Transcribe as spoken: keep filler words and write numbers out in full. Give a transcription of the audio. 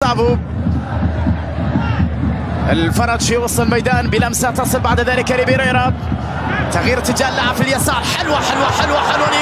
جوستافو. الفرج في وسط الميدان بلمسه تصل بعد ذلك لبيريرا. تغيير اتجاه اللاعب في اليسار. حلوه حلوه حلوه حلوه